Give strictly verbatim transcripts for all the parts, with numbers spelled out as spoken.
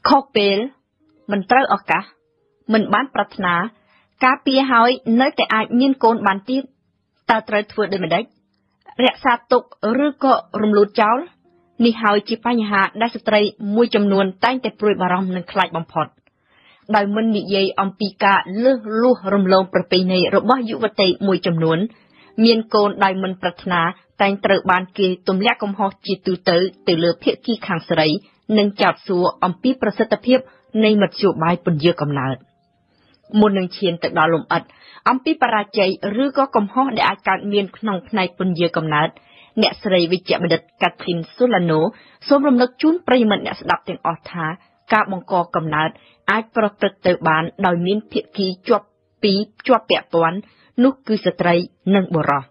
ខុសពេលមិនត្រូវឱកាសមិនបានប្រាថ្នាការពារហើយនៅតែអាចមានកូនបានទៀតតើត្រូវធ្វើដូចម្ដេចរក្សាទុកឬក៏រំលូតចោលនេះហើយជាបញ្ហាដែលស្ត្រីមួយចំនួនតែងតែព្រួយបារម្ភនិងខ្លាចបំផុតដោយមិននិយាយអំពីការលើសលួសរំលងប្រពៃណីរបស់យុវតីមួយចំនួនមានកូនដោយមិនប្រាថ្នាតែងត្រូវបានគេទម្លាក់កំហុសជាទូទៅទៅលើភាគីខាងស្រីនិងចោទសួរអំពីប្រសិទ្ធភាពនៃមធ្យោបាយពន្យាកំណើតមុននឹងឈានទៅដល់លំអិតអំពីបរាជ័យឬក៏កំហុសដែលអាចកើតមានក្នុងផ្នែកពន្យាកំណើតអ្នកស្រីវិជ្ជបណ្ឌិត Catherine Solano សូមរំលឹកជូនប្រិយមិត្តអ្នកស្ដាប់ទាំងអស់ថាការបង្កកំណើតអាចប្រព្រឹត្តទៅបានដោយមានភាគីជាប់ពីរជាប់ពាក់ព័ន្ធនោះគឺស្ត្រីនិងបុរស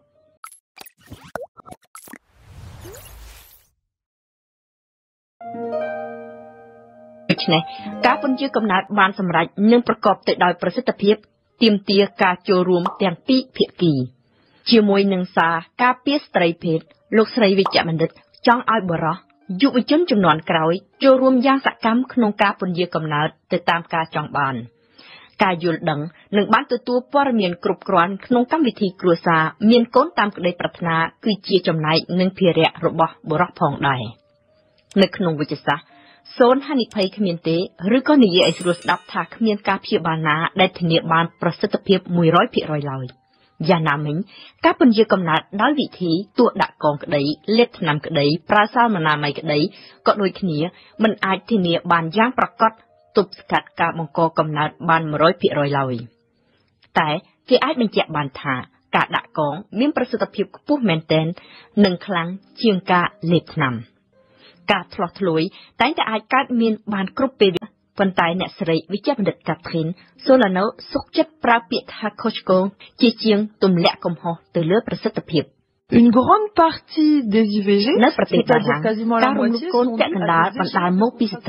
ដូច្នេះការពន្យាកំណើតបានសម្រេចនិងប្រកបទៅដោយប្រសិទ្ធភាពទាមទារការចូលរួមទាំងពីរភាគីជាមួយនឹងសារការពារស្ត្រីភេទលោកស្រីវិជ្ជបណ្ឌិតចង់ឲ្យបុរសយុវជនជំនាន់ក្រោយចូលរួមយ៉ាងសកម្មក្នុងការពន្យាកំណើតទៅតាមការចង់បានការយល់ដឹងនិងបានទទួលព័ត៌មានគ្រប់គ្រាន់ក្នុងកម្មវិធីគ្រួសារមានកូនតាមក្តីប្រាថ្នាគឺជាចំណែកនិងភារៈរបស់បុរសផងដែរនៅក្នុងវិទ្យាសាស្ត្រសូនហានិភ័យគ្មានទេឬក៏និយាយឲ្យស្រួលស្ដាប់ថាគ្មានការព្យាបាលណាដែលធានាបានប្រសិទ្ធភាព មួយរយភាគរយ ឡើយយ៉ាងណាមិញការពន្យាកំណើតដោយវិធីទួដាក់កងក្តីលេបថ្នាំក្តីប្រើសាលមណាមីក្តីក៏ដូចគ្នាមិនអាចធានាបានយ៉ាងប្រកបទប់ស្កាត់ការបង្កកំណើតបាន មួយរយភាគរយ ឡើយតែគេអាចបញ្ជាក់បានថាការដាក់កងមានប្រសិទ្ធភាពខ្ពស់មែនទែននិងខ្លាំងជាងការលេបថ្នាំការឆ្លោះឆ្លួយតែងតែអាចកើតមានបានគ្រប់ពេលប៉ុន្តែអ្នកស្រីវិជ្ជបណ្ឌិត Catherine Solano សុខចិត្តប្រើពាក្យថាខុសឆ្គងជាជាងទម្លាក់កំហុសទៅលើប្រសិទ្ធភាព Une grande partie des I V G, c'est-à-dire quasiment la moitié, sont dues à des faits ou des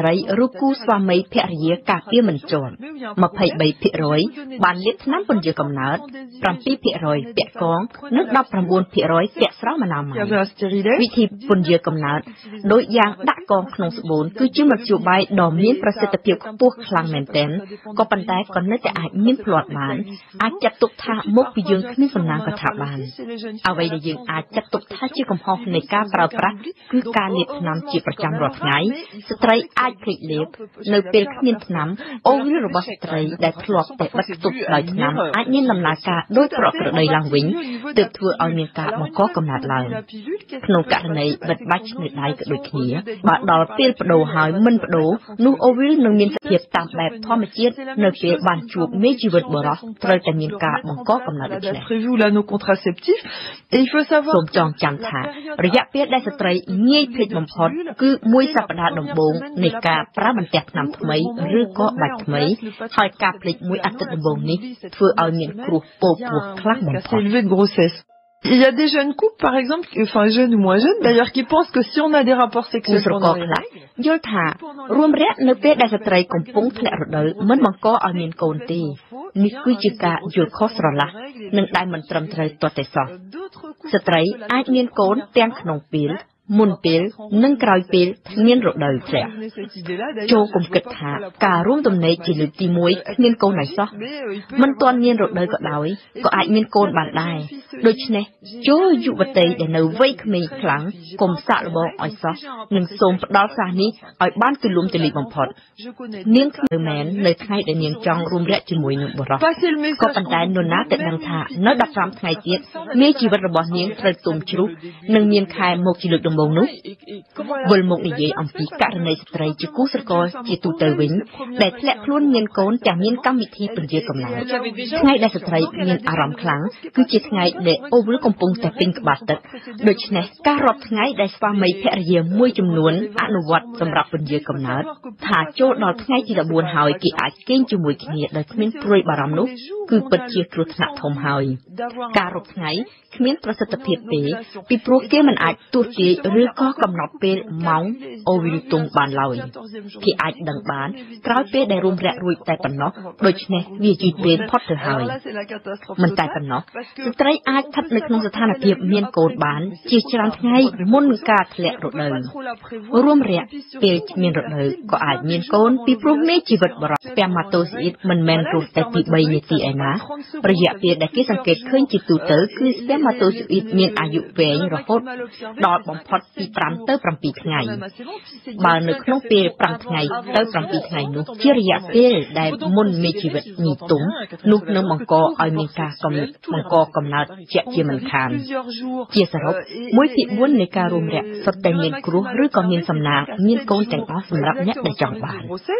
faitsការពារមិនជាប់ ยี่สิบสามភាគរយ បានលេបថ្នាំពន្យាកំណើត เจ็ดភាគរយ ពាក់កងនិង สิบเก้าភាគរយ ពាក់ស្រោមអនាម័យវិធីពន្យាកំណើតដោយយ៉ាងដាក់កងក្នុងស្បូនគឺជាមធ្យោបាយដ៏មានប្រសិទ្ធភាពខ្ពស់ខ្លាំងមែនទែនក៏ប៉ុន្តែក៏នៅតែអាចមានផ្លាត់បានអាចចាត់ទុកថាមុខពីយើងគ្មានសំណាងក៏ថាបានអ្វីដែលយើងអាចចាត់ទុកថាជាកំហុសនៃការប្រើប្រាស់គឺការលេបថ្នាំជាប្រចាំរាល់ថ្ងៃស្ត្រីអាចភ្លេចលេបនៅពេលគ្មានថ្នាំអូវីលរបស់ស្ត្រីដែលធ្លាប់តែបិទគប់ដោយថ្នាំអាចមានដំណើរការដោយប្រក្រតីឡើងវិញទើបធ្វើឲ្យមានការបង្កកំណើតឡើងក្នុងករណីបិទបាច់នៅដៃក៏ដូចគ្នាបើដល់ពេលបដូរហើយមិនបដូរនោះអូវីលនឹងមានសភាពតាមបែបធម្មជាតិនៅពេលបានជួបមេជីវិតបុរសត្រូវតែមានការបង្កកំណើតដូចនេះសូមចងចាំថារយៈពេលដែលស្ត្រីងាយភ្លេចបំផុតគឺមួយសប្តាហ៍ដំបូងនៃការប្រើបន្ទះថ្នាំថ្មីឬក៏បាច់ថ្មីហើយការភ្លេចមួយអាទិត្យដំបូងនេះធ្វើឲ្យមានគ្រោះពោះពោះខ្លាំងបំផុត Il y a des jeunes couples, par exemple, enfin jeunes ou moins jeunes, d'ailleurs, qui pensent que si on a des rapports sexuels pendant les règles, យល់ថារួមរយៈនៅពេលដែលស្ត្រីកំពុងធ្លាក់រដូវមិនបង្កឲ្យមានកូនទេនេះគឺជាការយល់ខុសស្រឡះនិងដែលមិនត្រឹមត្រូវទាល់តែសោះស្ត្រីអាចមានកូនទាំងក្នុងពេលមុនពេលនិងក្រោយពេលមានរដូវធ្លាក់ចូលកុំគិតថាការរួមទំនេរជាលើកទីមួយគ្មានកូនឲ្យសោះមិនទាន់មានរដូវក៏ដោយក៏អាចមានកូនបានដែរដូច្នេះចូលយុវតីដែលនៅវ័យក្មេងខ្លាំងកុំសាកល្បងឲ្យសោះនិងសូមផ្ដល់សារនេះឲ្យបានទូលំទូលាយបំផុតនាងគ្មានមែននៅថ្ងៃដែលនាងចង់រួមរយៈជាមួយនឹងបុរសក៏ប៉ុន្តែនរណាតែដឹងថានៅដប់ប្រាំថ្ងៃទៀតមេជីវិតរបស់នាងត្រូវទុំជ្រុះនិងមានខែមកជាលើកដំបូងនោះវិលមកនិយាយអំពីករណីស្ត្រីជាគូស្រករជាទូទៅវិញដែលធ្លាក់ខ្លួនមានកូនទាំងមានកម្មវិធីពន្យាកំណើតថ្ងៃដែលស្ត្រីមានអារម្មណ៍ខ្លាំងគឺជាថ្ងៃដែលអូវលកំពុងតែពេញក្បាលទឹកដូច្នេះការរាប់ថ្ងៃដែលស្វាមីភរិយាមួយចំនួនអនុវត្តសម្រាប់ពន្យាកំណើតថាចូលដល់ថ្ងៃទីដប់បួនហើយគេអាចគេងជាមួយគ្នាដោយគ្មានព្រួយបារម្ភនោះគឺពិតជាគ្រោះថ្នាក់ធំហើយការរົບថ្ងៃគ្មានប្រសិទ្ធភាពទេពីព្រោះគេមិនអាចទស្សន៍ទាយឬក៏កំណត់ពេលម៉ោងអូវីលទុងបានឡើយគេអាចដឹងបានក្រោយពេលដែលរួមរយៈរួចតែប៉ុណ្ណោះដូច្នេះវាជីពេលផុតទៅហើយមិនតែប៉ុណ្ណោះស្ត្រីអាចស្ថិតនៅក្នុងស្ថានភាពមានកូនបានជាច្រើនថ្ងៃមុននឹងការធ្លាក់រដូវរួមរយៈពេលមានរដូវក៏អាចមានកូនពីព្រោះមេជីវិតបរិសុទ្ធ spermatozoid មិនមែនរស់តែពីបីនាទីឯណារយៈពេលដែលគេសង្កេតឃើញជាទូទៅគឺ spermatozoid មានអាយុវែងរហូតដល់បំផុតពីfiveទៅsevenថ្ងៃបើនៅក្នុងពេលfiveថ្ងៃទៅsevenថ្ងៃនោះជារយៈពេលដែលមុនមេជីវិតញីទុំនោះនឹងបង្កឲ្យមានការកំបង្កកំណើតជាក់ជាមិនខានជាសរុបoneភាគfourនៃការរួមរយៈសុទ្ធតែមានគ្រោះឬក៏មានសំណាងមានកូនទាំងអស់សម្រាប់អ្នកដែលចង់បាន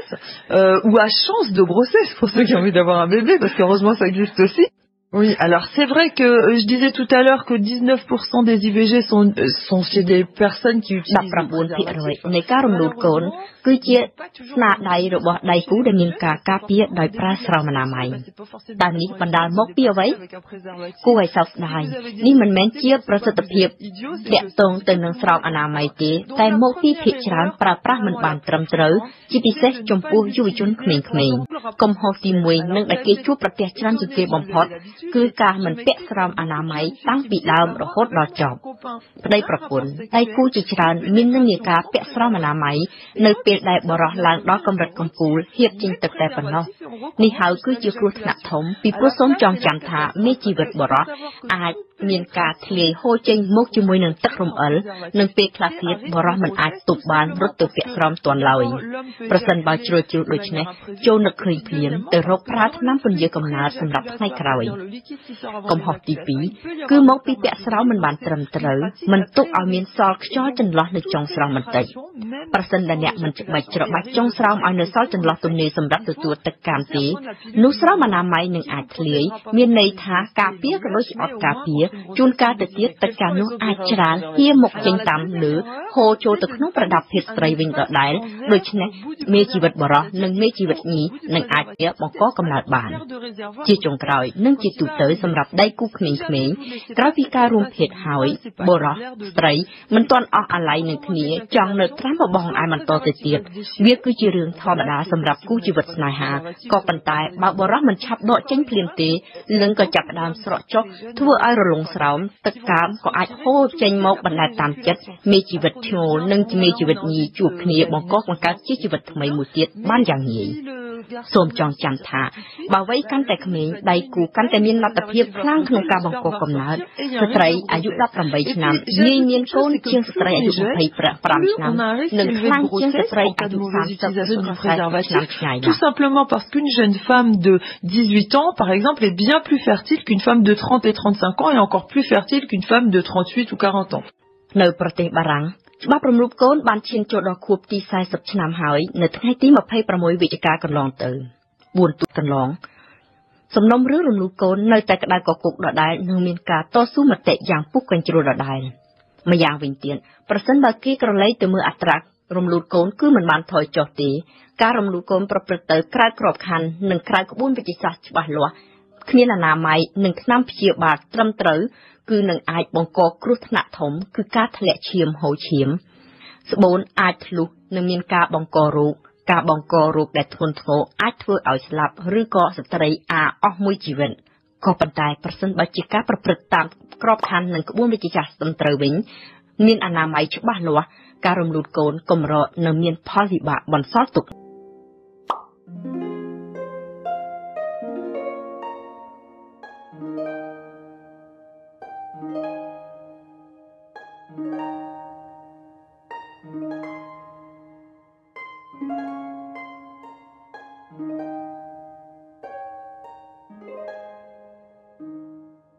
ou à chance de grossesse pour ceux qui ont envie d'avoir un bébé parce qu'heureusement ça existe aussi. Oui, alors c'est vrai que euh, je disais tout à l'heure que dix-neuf pour cent des I V G sont euh, sont chez des personnes qui utilisent nineteenភាគរយនៃការរំលូតកូនគឺជាស្នាដៃរបស់ដៃគូដែលមានការការពារដោយប្រើស្រោមអនាម័យតាមនេះបណ្ដាលមកពីអ្វីគួរឲ្យសោកស្ដាយនេះមិនមែនជាប្រសិទ្ធភាពតាក់ទងទៅនឹងស្រោមអនាម័យទេតែមកពីភាគច្រើនប្រើប្រាស់មិនបានត្រឹមត្រូវជាពិសេសចំពោះយុវជនក្មេងៗកំហុសទីoneនឹងដែលគេជួបប្រទះច្រើនជាងគេបំផុតគឺការមិនពាក់ស្រោមអនាម័យតាំងពីដើមរហូតដល់ចប់ប្តីប្រពន្ធដៃគូជាច្រើនមាននិន្នាការពាក់ស្រោមអនាម័យនៅពេលដែលបរិះឡើងដល់កម្រិតកំពូលហៀបចេញទឹកតែប៉ុណ្ណោះនេះហើយគឺជាគ្រោះថ្នាក់ធំពីព្រោះសូមចងចាំថាមេជីវិតបរិះអាចមានការធ្លាយហូរចេញមកជាមួយនឹងទឹករំអិលនិងពេលខ្លះទៀតបរិះមិនអាចទប់បានរត់ទៅពាក់ស្រោមទាន់ឡើយប្រសិនបើជ្រុលជ្រុលដូចនេះចូលនឹកឃើញភ្លាមទៅរកប្រើថ្នាំពន្យាកំណើតសម្រាប់ថ្ងៃក្រោយកំហុសទីtwoគឺមកពីពាក់ស្រោមមិនបានត្រឹមត្រូវមិនទុកឲ្យមានសល់ខ្យល់ចន្លោះនៅចុងស្រោមបន្តិចប្រសិនបើអ្នកមិនច្បាច់ច្របាច់ចុងស្រោមឲ្យនៅសល់ចន្លោះទំនេរសម្រាប់ទទួលទឹកកាមទេនោះស្រោមអនាម័យនឹងអាចធ្លាយមានន័យថាការពារក៏ដូចជាអត់ការពារជួនកាលទៅទៀតទឹកកាមនោះអាចច្រាលហៀមកចេញតាមលើហូរចូលទៅក្នុងប្រដាប់ភេទស្រីវិញដដែលដូច្នេះមេជីវិតបរិះនិងមេជីវិតញីនឹងអាចបង្កកំណើតបានជាចុងក្រោយនិងជាទូទៅសម្រាប់ដៃគូក្មេងៗក្រោយពីការរួមភេទហើយបរិះស្ត្រីមិនទាន់អស់អាល័យនឹងគ្នាចង់នៅត្រាំបបងឯបន្តទៅទៀតវាគឺជារឿងធម្មតាសម្រាប់គូជីវិតស្នេហាក៏ប៉ុន្តែបើបរិះមិនឆាប់ដកចេញភ្លាមទេនឹងក៏ចាប់ផ្ដើមស្រក់ចុះធ្វើឲ្យរលងស្រោមទឹកកាមក៏អាចហូរចេញមកបណ្ដែតតាមចិត្តមេជីវិតឈ្ងោលនិងមេជីវិតញីជួបគ្នាបង្កបង្កើតជាជីវិតថ្មីមួយទៀតបានយ៉ាងងាយសូមចងចាំថាបើវ័យកាន់តែក្មេងដៃគូកាន់តែមានលទ្ធភាពខ្លាំងក្នុងការបង្កកំណើតស្ត្រីអាយុeighteenឆ្នាំងាយមានកូនជាងស្ត្រីអាយុtwenty-fiveឆ្នាំនិងខ្លាំងជាងស្ត្រីអាយុthirtyឆ្នាំឆ្ងាយ tout simplement parce qu'une jeune femme de dix-huit ans par exemple est bien plus fertile qu'une femme de trente et trente-cinq ans et encore plus fertile qu'une femme de trente-huit ou quarante ans នៅប្រទេសបារាំងច្បាប់រំលោភកូនបានឈានចូលដល់ខួបទីfortyឆ្នាំហើយនៅថ្ងៃទីtwenty-sixវិច្ឆិកាកន្លងទៅfourទូកន្លងសំណុំរឿងរំលោភកូននៅតែក្តៅកគុកដដែលនិងមានការតស៊ូមតិយ៉ាងពុះកញ្ជ្រោលដដែលម្យ៉ាងវិញទៀតប្រសិនបើគេក្រឡេកទៅមើលអត្រារំលោភកូនគឺមិនបានថយចុះទេការរំលោភកូនប្រព្រឹត្តទៅក្រៅក្របខ័ណ្ឌនិងក្រៅក្បួនវិទ្យាសាស្ត្រច្បាស់លាស់គ្មានអនាម័យនិងថ្នាំព្យាបាលត្រឹមត្រូវគឺនឹងអាចបង្កគ្រោះថ្នាក់ធំគឺការធ្លាក់ឈាមហូរឈាមស្បូនអាចធ្លុះនិងមានការបង្ករោគការបង្ករោគដែលធ្ងន់ធ្ងរអាចធ្វើឲ្យស្លាប់ឬក៏ស្ត្រីអាអស់មួយជីវិតក៏ប៉ុន្តែប្រសិនបើជាការប្រព្រឹត្តតាមក្របខ័ណ្ឌនិងក្បួនវិទ្យាសាស្ត្រត្រឹមត្រូវវិញមានអនាម័យច្បាស់លាស់ការរំលូតកូនកម្រនឹងមានផលវិបាកបន្សល់ទុក Thank you.